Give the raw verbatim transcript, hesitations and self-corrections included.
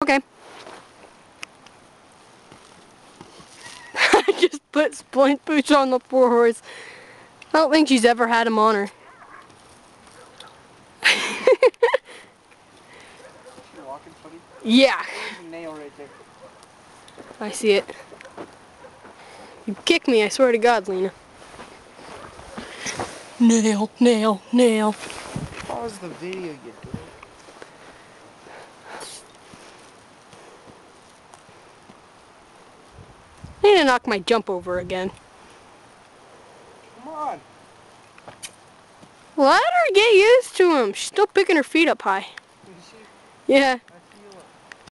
Okay. I just put splint boots on the poor horse. I don't think she's ever had them on her. Walking funny? Yeah. There's a nail right there. I see it. You kick me, I swear to God, Lena. Nail, nail, nail. Pause the video, you do. I need to knock my jump over again. Come on. Let her get used to him. She's still picking her feet up high. Is she? Yeah.